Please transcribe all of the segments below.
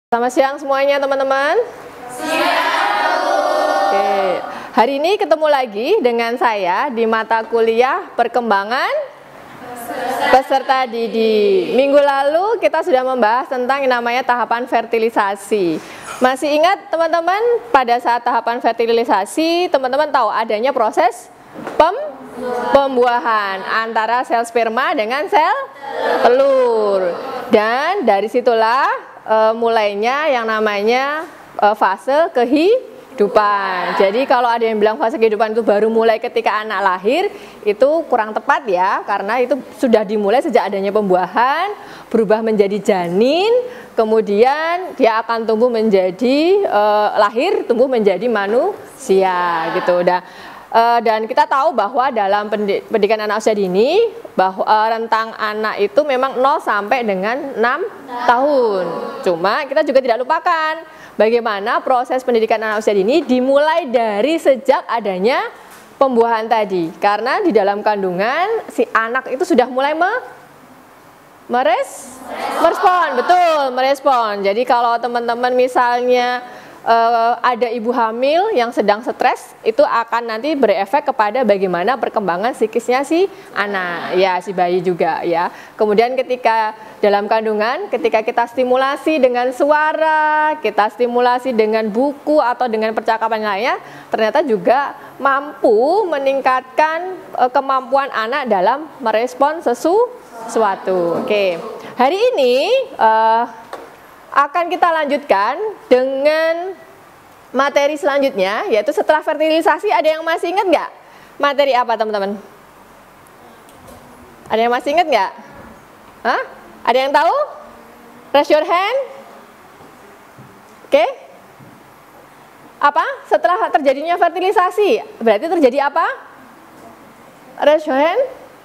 Selamat siang semuanya teman-teman. Siang. Oke. Hari ini ketemu lagi dengan saya di mata kuliah perkembangan peserta didik. Minggu lalu kita sudah membahas tentang yang namanya tahapan fertilisasi. Masih ingat teman-teman, pada saat tahapan fertilisasi teman-teman tahu adanya proses pembuahan antara sel sperma dengan sel telur. Dan dari situlah mulainya yang namanya fase kehidupan. Jadi kalau ada yang bilang fase kehidupan itu baru mulai ketika anak lahir, itu kurang tepat ya, karena itu sudah dimulai sejak adanya pembuahan, berubah menjadi janin, kemudian dia akan tumbuh menjadi lahir, tumbuh menjadi manusia gitu. Dan kita tahu bahwa dalam pendidikan anak usia dini bahwa rentang anak itu memang 0 sampai dengan 6 tahun. Cuma kita juga tidak lupakan bagaimana proses pendidikan anak usia dini dimulai dari sejak adanya pembuahan tadi. Karena di dalam kandungan si anak itu sudah mulai merespon, betul, merespon. Jadi kalau teman-teman misalnya ada ibu hamil yang sedang stres, itu akan nanti berefek kepada bagaimana perkembangan psikisnya si anak, ya si bayi juga ya. Kemudian ketika dalam kandungan, ketika kita stimulasi dengan suara, kita stimulasi dengan buku atau dengan percakapan lainnya, ternyata juga mampu meningkatkan kemampuan anak dalam merespon sesuatu. Oke, hari ini akan kita lanjutkan dengan materi selanjutnya, yaitu setelah fertilisasi. Ada yang masih ingat nggak materi apa teman-teman? Ada yang masih ingat nggak? Hah? Ada yang tahu? Raise your hand. Oke. Apa? Setelah terjadinya fertilisasi, berarti terjadi apa? Raise your hand.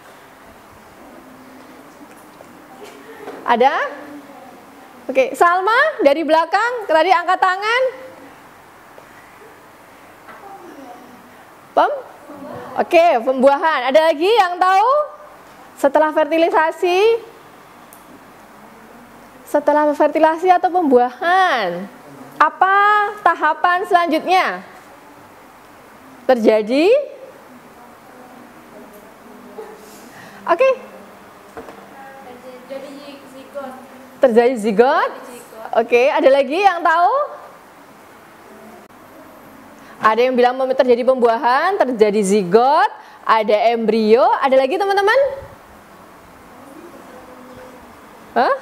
Ada? Oke, Salma dari belakang tadi angkat tangan. Oke, pembuahan. Ada lagi yang tahu? Setelah fertilisasi? Setelah fertilisasi atau pembuahan, apa tahapan selanjutnya? Terjadi? Oke. Terjadi zigot. Oke, ada lagi yang tahu? Ada yang bilang terjadi pembuahan, terjadi zigot, ada embrio. Ada lagi teman-teman? Hah?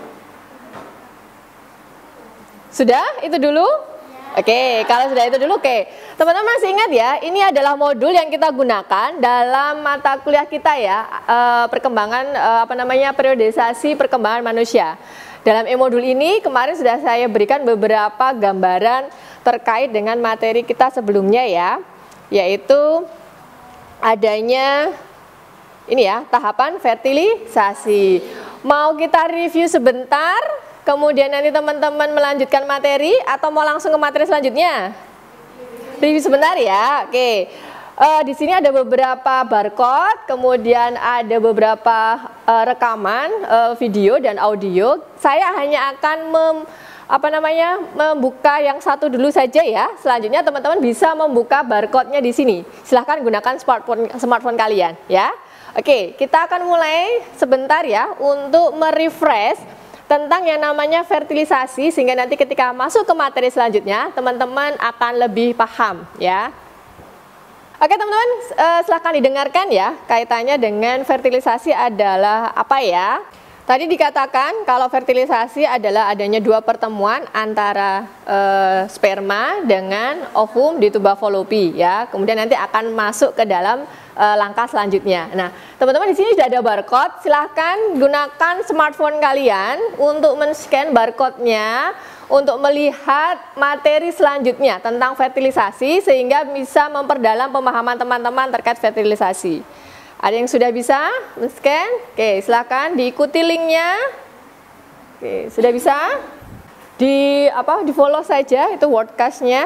Sudah? Itu dulu? Oke, kalau sudah itu dulu, oke. Teman-teman masih ingat ya, ini adalah modul yang kita gunakan dalam mata kuliah kita ya, perkembangan periodisasi perkembangan manusia. Dalam e-modul ini kemarin sudah saya berikan beberapa gambaran terkait dengan materi kita sebelumnya ya, yaitu adanya ini ya, tahapan fertilisasi. Mau kita review sebentar, kemudian nanti teman-teman melanjutkan materi, atau mau langsung ke materi selanjutnya? Review sebentar ya. Oke. Di sini ada beberapa barcode, kemudian ada beberapa rekaman video dan audio. Saya hanya akan membuka yang satu dulu saja ya. Selanjutnya teman-teman bisa membuka barcode-nya di sini. Silahkan gunakan smartphone kalian ya. Oke, kita akan mulai sebentar ya untuk merefresh tentang yang namanya fertilisasi, sehingga nanti ketika masuk ke materi selanjutnya teman-teman akan lebih paham ya. Oke teman-teman, silahkan didengarkan ya, kaitannya dengan fertilisasi adalah apa ya. Tadi dikatakan kalau fertilisasi adalah adanya dua pertemuan antara sperma dengan ovum di tuba Fallopi ya. Kemudian nanti akan masuk ke dalam langkah selanjutnya. Nah, teman-teman di sini sudah ada barcode. Silahkan gunakan smartphone kalian untuk men-scan barcode-nya untuk melihat materi selanjutnya tentang fertilisasi, sehingga bisa memperdalam pemahaman teman-teman terkait fertilisasi. Ada yang sudah bisa men-scan? Oke, silakan diikuti linknya. Oke, sudah bisa? Di follow saja itu wordcast-nya.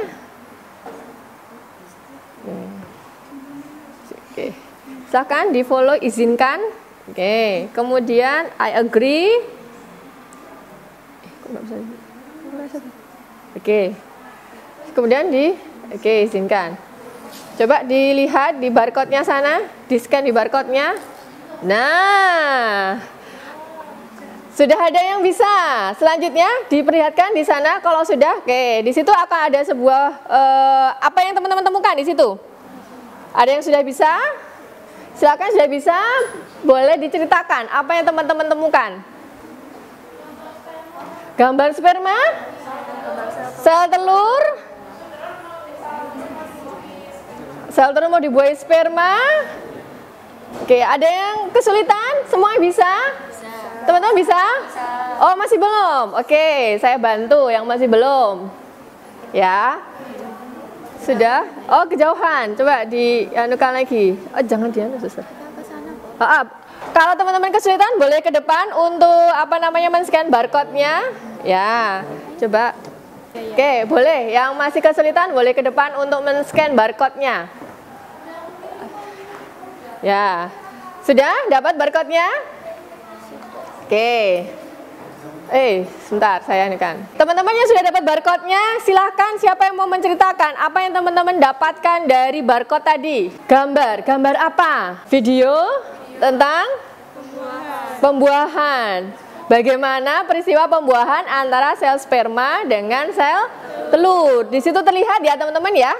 Oke, silakan di follow, izinkan. Oke, kemudian I agree. Kok nggak bisa? Oke. Kemudian oke, izinkan. Coba dilihat di barcode-nya sana, di-scan di barcode-nya. Nah, sudah ada yang bisa. Selanjutnya diperlihatkan di sana kalau sudah. Oke, di situ akan ada sebuah apa yang teman-teman temukan di situ? Ada yang sudah bisa? Silakan, sudah bisa. Boleh diceritakan apa yang teman-teman temukan? Gambar sperma? Sel telur? Sel telur mau dibuahi sperma? Oke, ada yang kesulitan? Semua bisa? Teman-teman bisa? Oh, masih belum? Oke, saya bantu yang masih belum. Ya. Sudah? Oh, kejauhan. Coba dianukan lagi. Oh, jangan dianu, Suster. Kalau teman-teman kesulitan boleh ke depan untuk men-scan barcode-nya. Ya. Coba. Oke, boleh. Yang masih kesulitan boleh ke depan untuk men-scan barcode-nya. Ya. Sudah dapat barcode-nya? Oke. Sebentar saya ini kan. Teman-teman yang sudah dapat barcode-nya, silahkan siapa yang mau menceritakan apa yang teman-teman dapatkan dari barcode tadi? Gambar apa? Video tentang pembuahan. Bagaimana peristiwa pembuahan antara sel sperma dengan sel telur? Di situ terlihat ya teman-teman ya.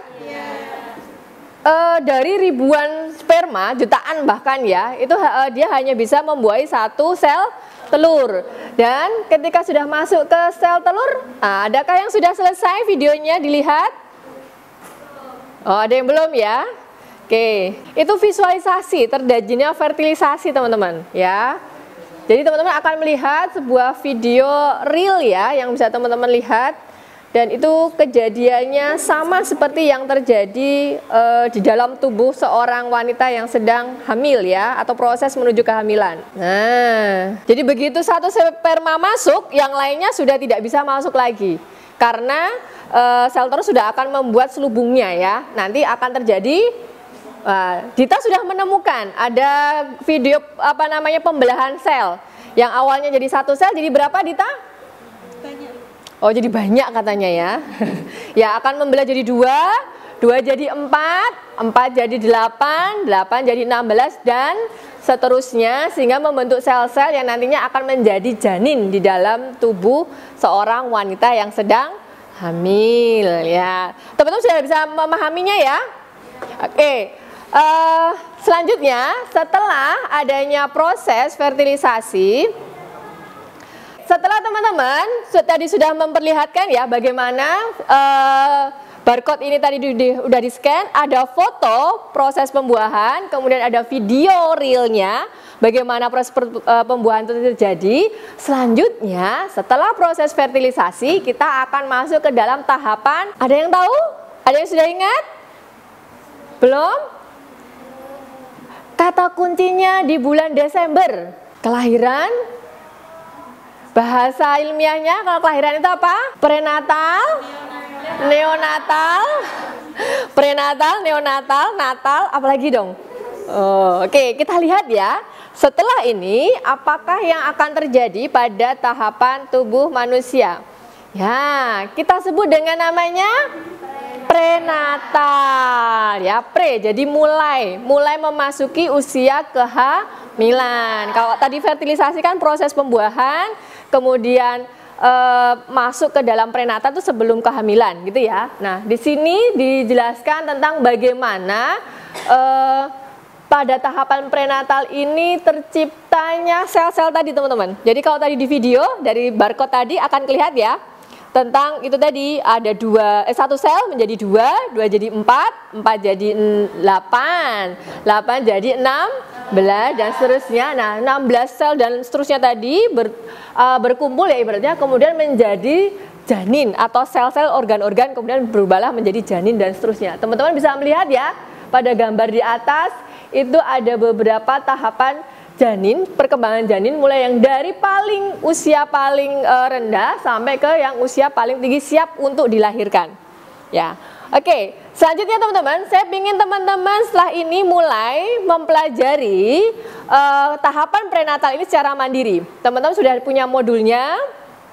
Dari ribuan sperma, jutaan bahkan ya, itu dia hanya bisa membuahi satu sel telur. Dan ketika sudah masuk ke sel telur, adakah yang sudah selesai videonya dilihat? Oh, ada yang belum ya? Oke, itu visualisasi terjadinya fertilisasi teman-teman ya. Jadi teman-teman akan melihat sebuah video real ya yang bisa teman-teman lihat. Dan itu kejadiannya sama seperti yang terjadi di dalam tubuh seorang wanita yang sedang hamil ya, atau proses menuju kehamilan. Nah, jadi begitu satu sperma masuk, yang lainnya sudah tidak bisa masuk lagi. Karena sel telur sudah akan membuat selubungnya ya. Nanti akan terjadi, Dita sudah menemukan ada video pembelahan sel. Yang awalnya jadi satu sel, jadi berapa Dita? Banyak. Oh, jadi banyak katanya ya. Ya, akan membelah jadi 2 jadi 4 jadi 8 jadi 16 dan seterusnya, sehingga membentuk sel-sel yang nantinya akan menjadi janin di dalam tubuh seorang wanita yang sedang hamil ya. Teman-teman sudah bisa memahaminya ya? Oke. Selanjutnya, setelah adanya proses fertilisasi, setelah teman-teman tadi sudah memperlihatkan ya bagaimana barcode ini tadi udah di-scan, ada foto proses pembuahan, kemudian ada video realnya bagaimana proses pembuahan itu terjadi. Selanjutnya, setelah proses fertilisasi, kita akan masuk ke dalam tahapan, ada yang tahu? Ada yang sudah ingat? Belum? Kata kuncinya di bulan Desember, kelahiran. Bahasa ilmiahnya kalau kelahiran itu apa? Prenatal, neonatal, prenatal, neonatal, natal, apalagi dong? Oke, kita lihat ya. Setelah ini, apakah yang akan terjadi pada tahapan tubuh manusia? Ya, kita sebut dengan namanya prenatal. Ya, jadi mulai memasuki usia kehamilan. Kalau tadi fertilisasi kan proses pembuahan, kemudian masuk ke dalam prenatal itu sebelum kehamilan gitu ya. Nah, di sini dijelaskan tentang bagaimana pada tahapan prenatal ini terciptanya sel-sel tadi teman-teman. Jadi kalau tadi di video dari barcode tadi akan kelihatan ya, tentang itu tadi ada satu sel menjadi 2 jadi 4 jadi 8 jadi 16 dan seterusnya. Nah, 16 sel dan seterusnya tadi berkumpul ya ibaratnya, kemudian menjadi janin atau sel-sel organ-organ, kemudian berubahlah menjadi janin dan seterusnya. Teman-teman bisa melihat ya pada gambar di atas itu ada beberapa tahapan janin, perkembangan janin, mulai yang dari usia paling rendah sampai ke yang usia paling tinggi siap untuk dilahirkan. Ya, oke. Selanjutnya teman-teman, saya ingin teman-teman setelah ini mulai mempelajari tahapan prenatal ini secara mandiri. Teman-teman sudah punya modulnya.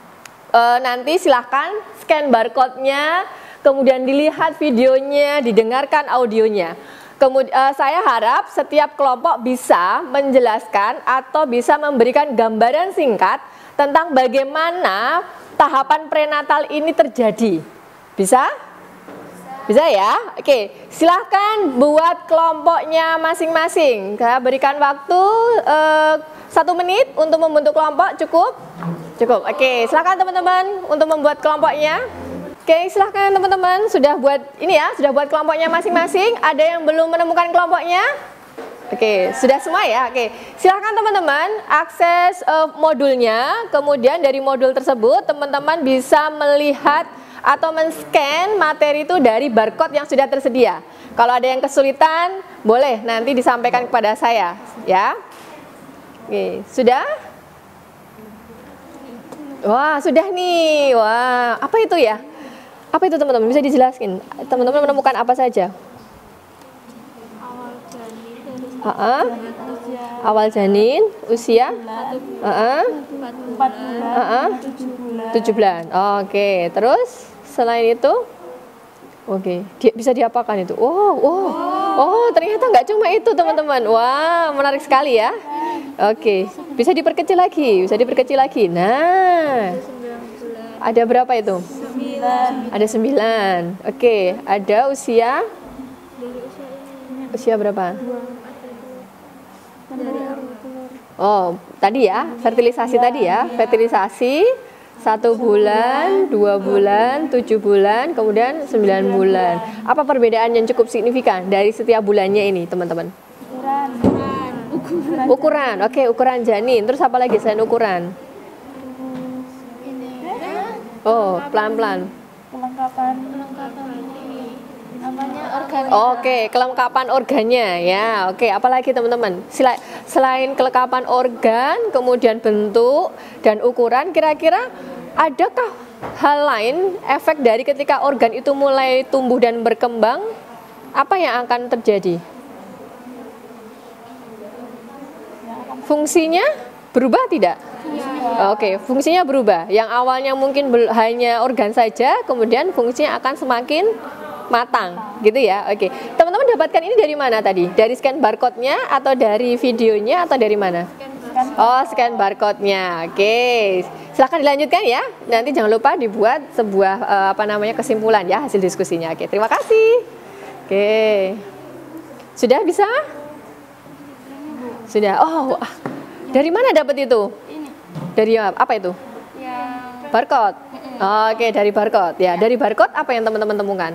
nanti silahkan scan barcode-nya, kemudian dilihat videonya, didengarkan audionya. Kemudian saya harap setiap kelompok bisa menjelaskan atau bisa memberikan gambaran singkat tentang bagaimana tahapan prenatal ini terjadi. Bisa? Bisa ya? Oke, silahkan buat kelompoknya masing-masing. Saya berikan waktu 1 menit untuk membentuk kelompok, cukup? Cukup. Oke, silahkan teman-teman untuk membuat kelompoknya. Oke, silahkan teman-teman, sudah buat ini ya, sudah buat kelompoknya masing-masing. Ada yang belum menemukan kelompoknya? Oke, sudah semua ya? Oke, silahkan teman-teman akses modulnya. Kemudian dari modul tersebut, teman-teman bisa melihat atau men-scan materi itu dari barcode yang sudah tersedia. Kalau ada yang kesulitan, boleh nanti disampaikan kepada saya, ya. Oke, sudah? Wah, sudah nih. Wah, apa itu ya? Apa itu teman-teman? Bisa dijelaskan? Teman-teman menemukan apa saja? Awal janin, usia? 7 bulan. Oke, terus selain itu? Oke, bisa diapakan itu? Oh, ternyata nggak cuma itu teman-teman. Wah, menarik sekali ya. Oke, bisa diperkecil lagi, Nah, ada berapa itu? 9. Ada 9. Oke, ada usia? Usia berapa? Oh, tadi ya, fertilisasi tadi ya. Fertilisasi 1 bulan, 2 bulan, 7 bulan, kemudian 9 bulan. Apa perbedaan yang cukup signifikan dari setiap bulannya ini, teman-teman? Ukuran. Oke, ukuran janin. Terus apa lagi selain ukuran? Oh, pelan-pelan. Kelengkapan organ. Oke, kelengkapan organnya ya. Oke, apalagi teman-teman? Selain kelengkapan organ, kemudian bentuk dan ukuran, kira-kira adakah hal lain efek dari ketika organ itu mulai tumbuh dan berkembang? Apa yang akan terjadi? Fungsinya berubah tidak? Oke, fungsinya berubah. Yang awalnya mungkin hanya organ saja, kemudian fungsinya akan semakin matang, gitu ya. Oke, teman-teman dapatkan ini dari mana tadi? Dari scan barcode-nya atau dari videonya atau dari mana? Oh, scan barcode-nya. Oke, silahkan dilanjutkan ya. Nanti jangan lupa dibuat sebuah kesimpulan ya hasil diskusinya. Oke, terima kasih. Oke, sudah bisa? Sudah. Oh, dari mana dapat itu? Dari apa itu? Barcode. Oke, dari barcode. Ya, dari barcode apa yang teman-teman temukan?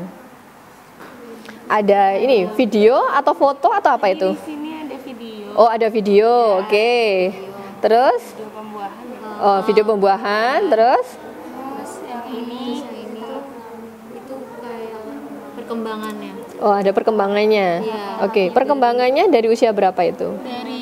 Ada ini video atau foto atau apa itu? Di sini ada video. Oh, ada video. Ya. Oke. Terus? Video pembuahan. Oh, video pembuahan. Terus? Terus yang ini itu kayak perkembangannya. Oh, ada perkembangannya. Ya. Oke, perkembangannya dari usia berapa itu? Dari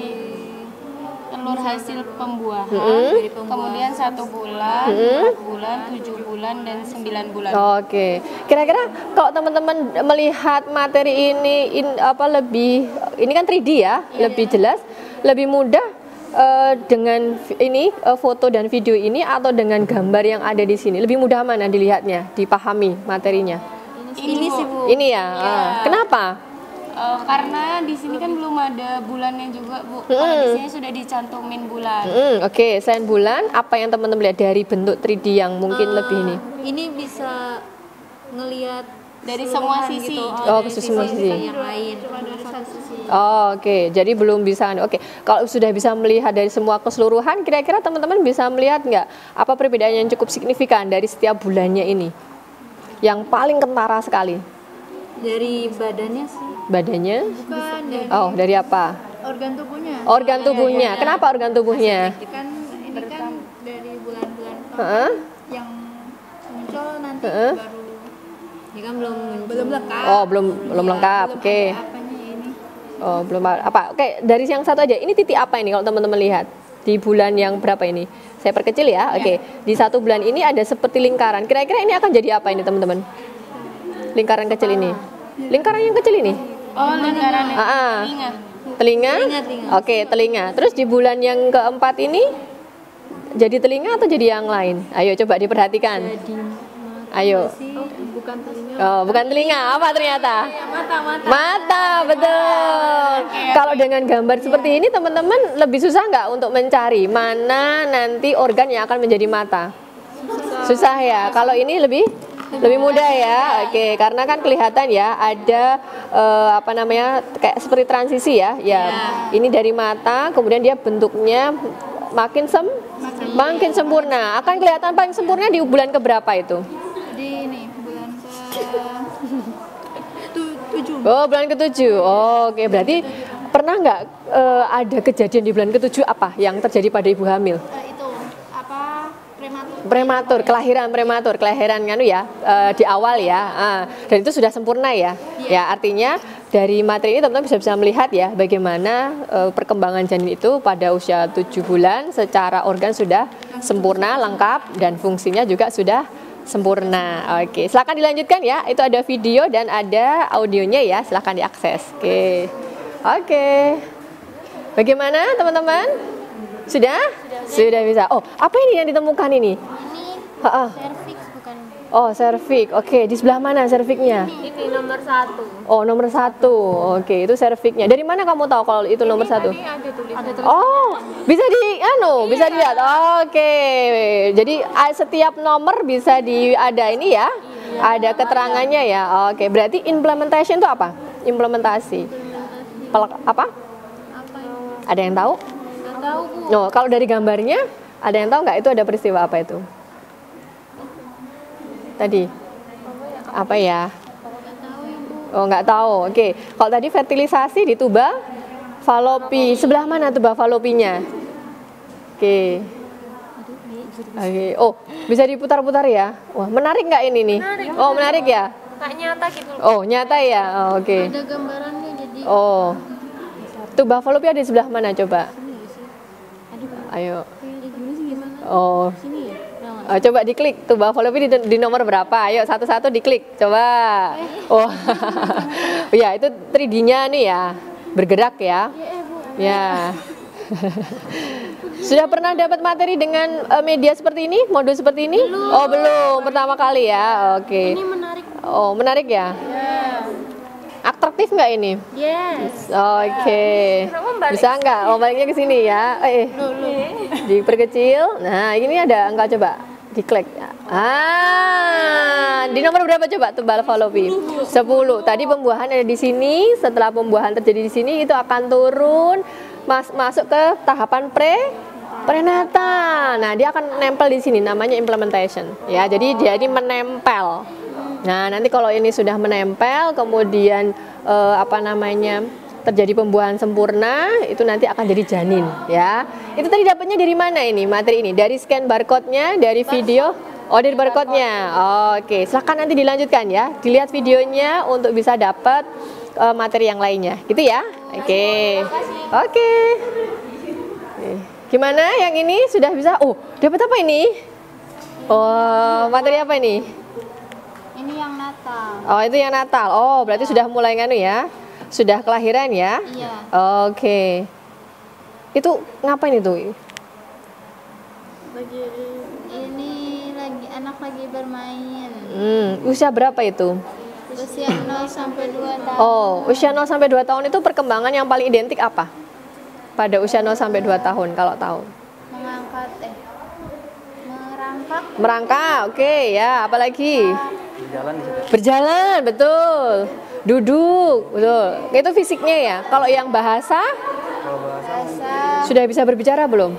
telur hasil pembuahan, kemudian 1 bulan, 4 bulan, 7 bulan, dan 9 bulan. Oke, kira-kira kalau teman-teman melihat materi ini ini kan 3D ya, lebih jelas, lebih mudah dengan ini foto dan video ini atau dengan gambar yang ada di sini, lebih mudah mana dilihatnya, dipahami materinya? Ini sih Bu. Ini ya. Kenapa? Karena di sini kan belum ada bulannya juga Bu. Kalau di sini sudah dicantumin bulan. Oke, selain bulan, apa yang teman-teman lihat dari bentuk 3D yang mungkin lebih ini? Ini bisa ngelihat dari semua sisi. Gitu. Oh, ke semua sisi. Yang lain. Oh, oke. Jadi belum bisa. Oke, kalau sudah bisa melihat dari semua keseluruhan, kira-kira teman-teman bisa melihat nggak apa perbedaan yang cukup signifikan dari setiap bulannya ini? Yang paling kentara sekali. Dari badannya sih. Badannya? Bukan dari dari apa? organ tubuhnya. Organ tubuhnya. Kenapa organ tubuhnya? Kan ini kan dari bulan-bulan yang muncul nanti baru. Ini kan belum lengkap. Oh, belum lengkap. Oke. Oh, belum apa? Oke, dari yang satu aja. Ini titik apa ini kalau teman-teman lihat? Di bulan yang berapa ini? Saya perkecil ya. Oke. Di 1 bulan ini ada seperti lingkaran. Kira-kira ini akan jadi apa ini, teman-teman? Lingkaran kecil ini. Lingkaran yang kecil ini? Oh, lingkaran telinga. Oke, telinga. Terus di bulan yang keempat ini Jadi telinga atau jadi yang lain? Ayo coba diperhatikan. Ayo. Bukan telinga. Oh, bukan telinga. Apa ternyata? Mata, betul. Kalau dengan gambar seperti ini teman-teman lebih susah nggak untuk mencari mana nanti organ yang akan menjadi mata? Susah ya. Kalau ini lebih mudah ya. Oke, karena kan kelihatan ya ada apa namanya kayak seperti transisi ya. Ya, ini dari mata, kemudian dia bentuknya makin sempurna. Akan kelihatan paling sempurna di bulan keberapa itu? Di ini bulan ke-7. Oh, bulan ke-7. Oh, oke, berarti pernah nggak ada kejadian di bulan ke-7 apa yang terjadi pada ibu hamil? Itu apa Kelahiran nganu ya, di awal ya. Dan itu sudah sempurna ya. Ya, artinya dari materi ini teman-teman bisa melihat ya bagaimana perkembangan janin itu pada usia 7 bulan secara organ sudah sempurna, lengkap, dan fungsinya juga sudah sempurna. Oke, silakan dilanjutkan ya. Itu ada video dan ada audionya ya. Silakan diakses. Oke. Bagaimana teman-teman? Sudah bisa. Oh, apa ini yang ditemukan ini? Cervix bukan? Oh, cervix. Oke, di sebelah mana cervixnya? Ini nomor 1. Oh, nomor 1. Oke, itu cervixnya. Dari mana kamu tahu kalau itu nomor 1? ada tulisan. Oh, bisa bisa dilihat. Oke. Jadi setiap nomor bisa ada ini ya. Ada keterangannya ya. Oke, berarti implementation itu apa? Implementasi. Apa? Ada yang tahu? Nggak tahu, Bu. No, kalau dari gambarnya ada yang tahu nggak itu ada peristiwa apa itu? Tadi apa ya? Oh, nggak tahu. Oke. Kalau tadi fertilisasi di tuba falopi. Sebelah mana tuba falopinya? Oke. Oh, bisa diputar-putar ya? Wah, menarik nggak ini nih? Oh, menarik ya? Nggak nyata gitu. Oh, nyata ya? Oh, oke. Ada gambarannya jadi. Oh. Tuba falopi ada di sebelah mana coba? Ayo. Oh. Coba diklik tuba falopi di nomor berapa? Ayo satu-satu diklik. Coba. Oh. Ya, itu 3D-nya nih ya. Bergerak ya. Ya. Sudah pernah dapat materi dengan media seperti ini? Modul seperti ini? Belum. Oh, belum. Pertama kali ya. Oke. Ini menarik. Oh, menarik ya? Atraktif nggak ini? Yes. Oke. Bisa nggak? Oh, baliknya ke sini ya. Diperkecil. Nah, ini ada angka coba. Diklik. Di nomor berapa coba tubal falopi? 10. Tadi pembuahan ada di sini. Setelah pembuahan terjadi di sini, itu akan turun masuk ke tahapan prenatal. Nah, dia akan nempel di sini. Namanya implementation. Ya, jadi menempel. Nah, nanti kalau ini sudah menempel, kemudian terjadi pembuahan sempurna, itu nanti akan jadi janin, ya. Itu tadi dapatnya dari mana ini materi ini? Dari scan barcode-nya, dari video? Oh, dari barcode-nya. Oke, silakan nanti dilanjutkan ya. Dilihat videonya untuk bisa dapat materi yang lainnya, gitu ya. Oke. Gimana yang ini sudah bisa? Oh, dapat apa ini? Oh, materi apa ini? Ini yang Natal. Oh, itu yang Natal. Oh, berarti sudah mulai nganu ya? Sudah kelahiran ya? Iya. Oke. Itu ngapain itu? Ini anak lagi bermain. Usia berapa itu? Usia 0 sampai 2 tahun. Oh, usia 0 sampai 2 tahun itu perkembangan yang paling identik apa? Pada usia 0 sampai 2 tahun kalau tahu. Merangkak, oke ya. Apalagi? Berjalan, betul. Duduk, betul. Itu fisiknya ya. Kalau yang bahasa? Sudah bisa berbicara belum?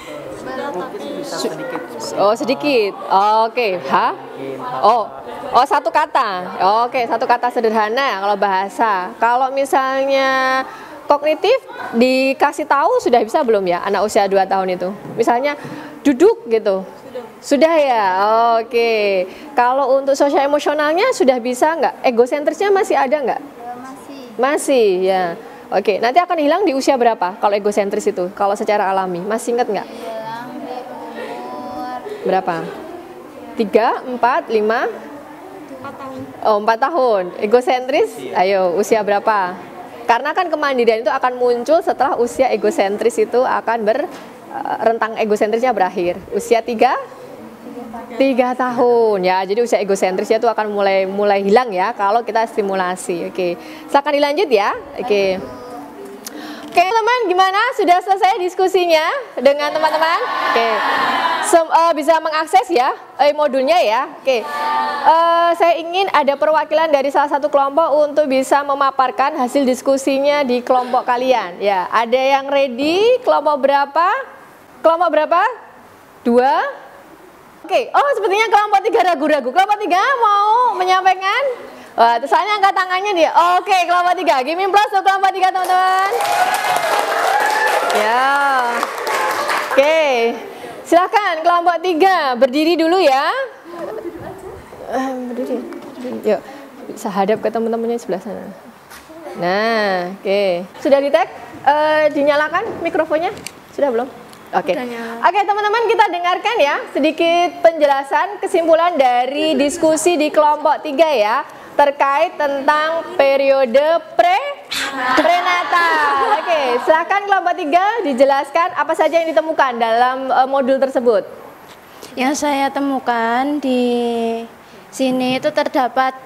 Sedikit. Oke. Oh, satu kata. Oke, satu kata sederhana kalau bahasa. Kalau misalnya kognitif dikasih tahu sudah bisa belum ya anak usia 2 tahun itu? Misalnya duduk gitu. Sudah ya, oke. Kalau untuk sosial emosionalnya sudah bisa nggak? Egosentrisnya masih ada nggak? Masih, ya. Oke, nanti akan hilang di usia berapa kalau egosentris itu? Kalau secara alami, masih ingat nggak? Hilang di umur berapa? 3, 4, 5? 4 tahun. Oh, 4 tahun. Egosentris, ayo usia berapa? Karena kan kemandirian itu akan muncul setelah usia egosentris itu akan rentang egosentrisnya berakhir? Usia 3 tahun ya. Jadi usia egosentrisnya itu akan mulai hilang ya kalau kita stimulasi. Oke. Silakan dilanjut ya. Oke. Oke, teman, gimana? Sudah selesai diskusinya dengan teman-teman? Oke. Bisa mengakses ya modulnya ya. Oke. Saya ingin ada perwakilan dari salah satu kelompok untuk bisa memaparkan hasil diskusinya di kelompok kalian. Ya, ada yang ready? Kelompok berapa? Kelompok berapa? 2. Oke. Oh, sepertinya kelompok 3 ragu-ragu. Kelompok 3 mau menyampaikan? Wah, soalnya angkat tangannya dia. Oke, kelompok 3. Give me plus untuk kelompok 3, teman-teman. Ya. Oke. Silakan kelompok 3 berdiri dulu ya. Berdiri. Yuk, bisa hadap ke teman-temannya sebelah sana. Nah, oke. Sudah di-tag? Dinyalakan mikrofonnya? Sudah belum? Oke. Oke, teman-teman, kita dengarkan ya sedikit penjelasan kesimpulan dari diskusi di kelompok 3 ya, terkait tentang periode prenatal. Oke, silakan kelompok 3 dijelaskan apa saja yang ditemukan dalam modul tersebut. Yang saya temukan di sini itu terdapat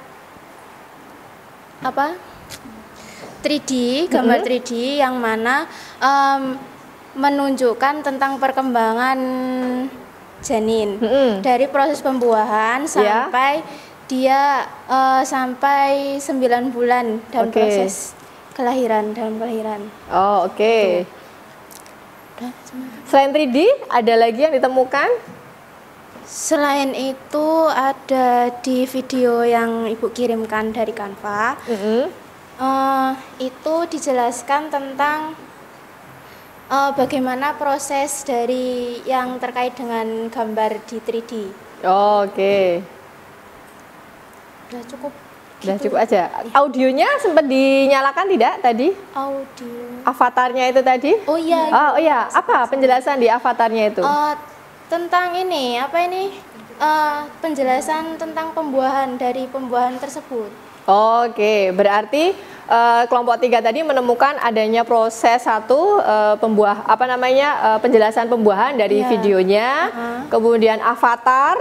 apa? 3D, gambar 3D yang mana menunjukkan tentang perkembangan janin dari proses pembuahan sampai dia sampai 9 bulan dalam proses kelahiran, dalam kelahiran. Oh, oke. Selain 3D, ada lagi yang ditemukan? Selain itu ada di video yang Ibu kirimkan dari Canva. Itu dijelaskan tentang bagaimana proses dari yang terkait dengan gambar di 3D. Oh, oke. Udah cukup. Udah cukup aja. Audionya sempat dinyalakan tidak tadi? Audio. Avatarnya itu tadi? Oh iya. Oh iya. Apa penjelasan di avatarnya itu? Tentang ini, apa ini? Penjelasan tentang pembuahan dari pembuahan tersebut. Oke, berarti kelompok 3 tadi menemukan adanya proses penjelasan pembuahan dari videonya, kemudian avatar,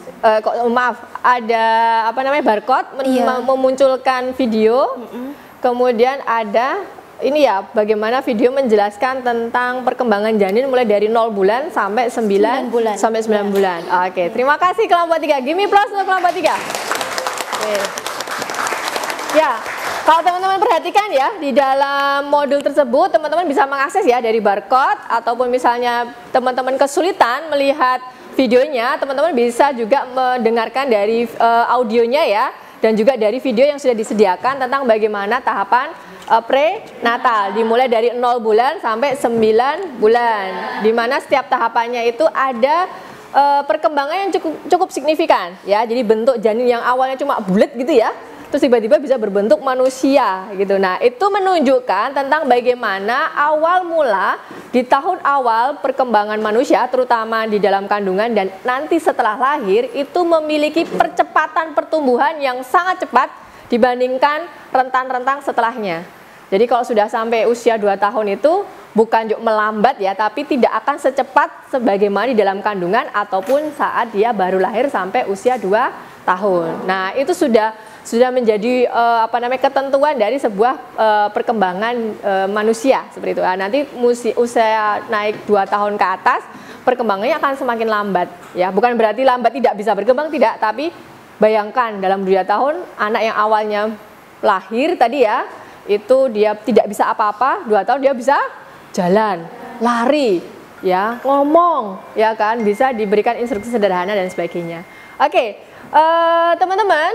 ada barcode memunculkan video, kemudian ada ini ya, bagaimana video menjelaskan tentang perkembangan janin mulai dari 0 bulan sampai 9 bulan. Oke, terima kasih kelompok 3. Give me plus untuk kelompok 3. Oke. Ya, kalau teman-teman perhatikan ya, di dalam modul tersebut teman-teman bisa mengakses ya dari barcode, ataupun misalnya teman-teman kesulitan melihat videonya, teman-teman bisa juga mendengarkan dari audionya ya, dan juga dari video yang sudah disediakan tentang bagaimana tahapan prenatal, dimulai dari 0 bulan sampai 9 bulan, di mana setiap tahapannya itu ada perkembangan yang cukup signifikan ya. Jadi bentuk janin yang awalnya cuma bulat gitu ya, terus tiba-tiba bisa berbentuk manusia gitu. Nah, itu menunjukkan tentang bagaimana awal mula di tahun awal perkembangan manusia, terutama di dalam kandungan dan nanti setelah lahir, itu memiliki percepatan pertumbuhan yang sangat cepat dibandingkan rentang-rentang setelahnya. Jadi kalau sudah sampai usia 2 tahun itu bukan melambat ya, tapi tidak akan secepat sebagaimana di dalam kandungan ataupun saat dia baru lahir sampai usia 2 tahun. Nah, itu sudah menjadi ketentuan dari sebuah perkembangan manusia seperti itu. Nah, nanti usia naik 2 tahun ke atas, perkembangannya akan semakin lambat ya. Bukan berarti lambat tidak bisa berkembang, tidak, tapi bayangkan dalam 2 tahun anak yang awalnya lahir tadi ya, itu dia tidak bisa apa-apa, 2 tahun dia bisa jalan, lari, ya, ngomong, ya kan, bisa diberikan instruksi sederhana dan sebagainya. Oke, teman-teman,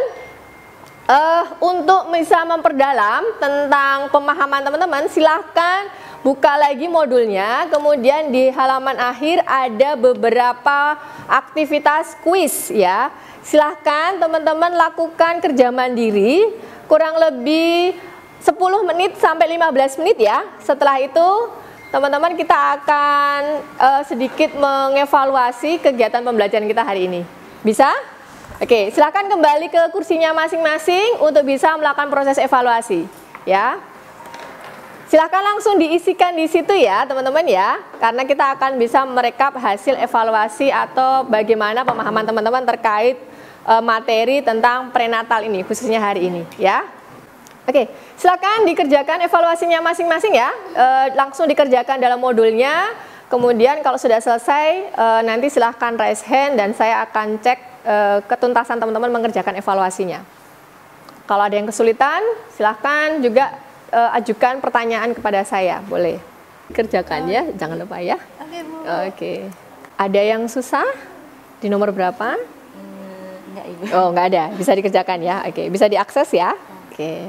untuk bisa memperdalam tentang pemahaman teman-teman, silahkan buka lagi modulnya. Kemudian di halaman akhir ada beberapa aktivitas kuis ya. Silahkan teman-teman lakukan kerja mandiri kurang lebih 10 menit sampai 15 menit ya. Setelah itu teman-teman kita akan sedikit mengevaluasi kegiatan pembelajaran kita hari ini. Bisa? Oke, silakan kembali ke kursinya masing-masing untuk bisa melakukan proses evaluasi, ya. Silahkan langsung diisikan di situ ya teman-teman ya, karena kita akan bisa merekap hasil evaluasi atau bagaimana pemahaman teman-teman terkait materi tentang prenatal ini, khususnya hari ini ya. Oke, silakan dikerjakan evaluasinya masing-masing ya, langsung dikerjakan dalam modulnya. Kemudian kalau sudah selesai, nanti silahkan raise hand dan saya akan cek ketuntasan teman-teman mengerjakan evaluasinya. Kalau ada yang kesulitan, silahkan juga ajukan pertanyaan kepada saya, boleh kerjakan ya, jangan lupa ya. Oke, Bu. Oke. Ada yang susah? Di nomor berapa? Enggak, Ibu. Oh, nggak ada, bisa dikerjakan ya. Oke, bisa diakses ya. Oke.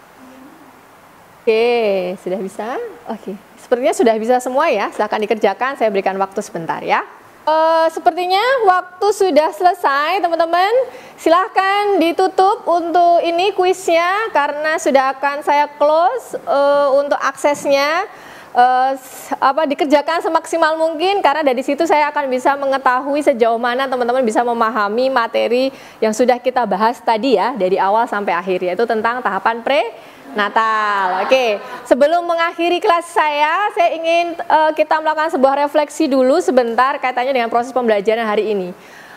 Oke, sudah bisa? Oke, sepertinya sudah bisa semua ya. Silahkan dikerjakan, saya berikan waktu sebentar ya. Sepertinya waktu sudah selesai teman-teman. Silahkan ditutup untuk ini kuisnya karena sudah akan saya close untuk aksesnya. Dikerjakan semaksimal mungkin karena dari situ saya akan bisa mengetahui sejauh mana teman-teman bisa memahami materi yang sudah kita bahas tadi ya dari awal sampai akhir, yaitu tentang tahapan prenatal. Oke, sebelum mengakhiri kelas saya ingin kita melakukan sebuah refleksi dulu sebentar kaitannya dengan proses pembelajaran hari ini.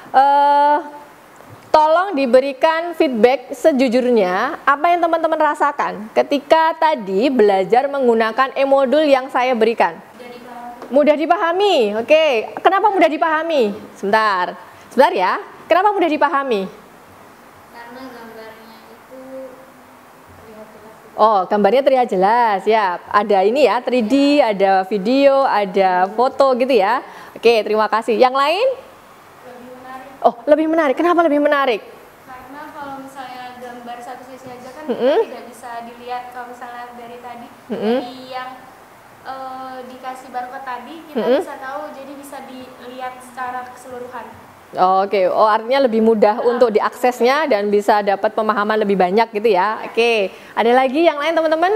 Tolong diberikan feedback sejujurnya apa yang teman-teman rasakan ketika tadi belajar menggunakan e-modul yang saya berikan. Mudah dipahami. Oke, kenapa mudah dipahami? Sebentar ya. Kenapa mudah dipahami? Karena gambarnya itu terlihat jelas. Oh, gambarnya terlihat jelas ya. Ada ini ya, 3D, ada video, ada foto gitu ya. Oke, terima kasih. Yang lain? Oh, lebih menarik. Kenapa lebih menarik? Karena kalau misalnya gambar satu sisi aja kan kita tidak bisa dilihat. Kalau misalnya dari tadi dari yang dikasih barcode tadi kita bisa tahu, jadi bisa dilihat secara keseluruhan. Oke, oh artinya lebih mudah untuk diaksesnya dan bisa dapat pemahaman lebih banyak gitu ya. Oke, ada lagi yang lain teman-teman?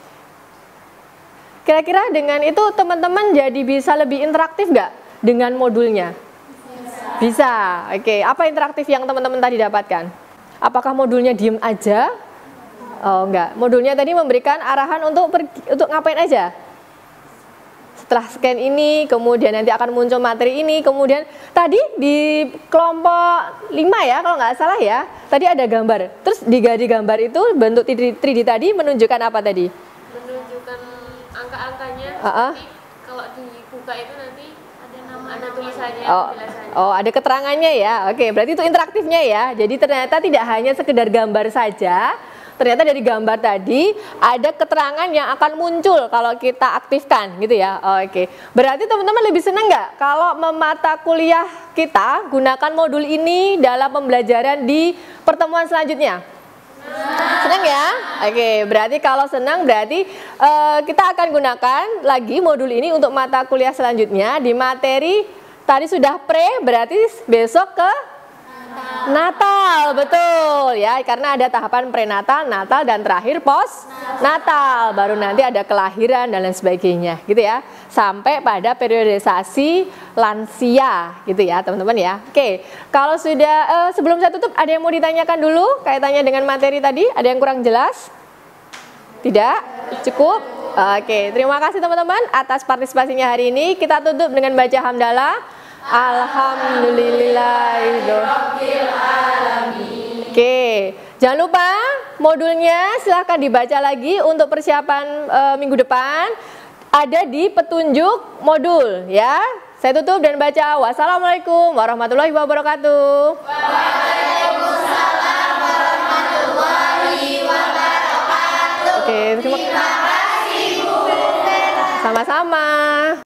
Kira-kira dengan itu teman-teman jadi bisa lebih interaktif nggak dengan modulnya? Bisa. Oke, apa interaktif yang teman-teman tadi dapatkan? Apakah modulnya diem aja? Oh enggak, modulnya tadi memberikan arahan untuk ngapain aja? Setelah scan ini, kemudian nanti akan muncul materi ini, kemudian tadi di kelompok 5 ya, kalau nggak salah ya, tadi ada gambar. Terus di gambar itu bentuk 3D tadi menunjukkan apa tadi? Menunjukkan angka-angkanya. Kalau dibuka itu nanti ada tulisannya, penjelasannya. Oh, ada keterangannya ya. Oke, berarti itu interaktifnya ya. Jadi ternyata tidak hanya sekedar gambar saja. Ternyata dari gambar tadi ada keterangan yang akan muncul kalau kita aktifkan gitu ya. Oke. Berarti teman-teman lebih senang nggak kalau mata kuliah kita gunakan modul ini dalam pembelajaran di pertemuan selanjutnya? Senang ya? Oke, berarti kalau senang berarti kita akan gunakan lagi modul ini untuk mata kuliah selanjutnya di materi tadi sudah berarti besok ke Natal, betul ya, karena ada tahapan prenatal, natal, dan terakhir post-natal, baru nanti ada kelahiran dan lain sebagainya gitu ya, sampai pada periodisasi lansia gitu ya teman-teman ya. Oke, kalau sudah sebelum saya tutup, ada yang mau ditanyakan dulu kaitannya dengan materi tadi? Ada yang kurang jelas? Tidak? Cukup? Oke, terima kasih teman-teman atas partisipasinya hari ini. Kita tutup dengan baca hamdalah. Alhamdulillahirobbilalamin. Oke, jangan lupa modulnya silahkan dibaca lagi untuk persiapan minggu depan. Ada di petunjuk modul ya. Saya tutup dan baca. Wassalamualaikum warahmatullahi wabarakatuh. Waalaikumsalam warahmatullahi wabarakatuh. Oke, terima kasih Bu. Sama-sama.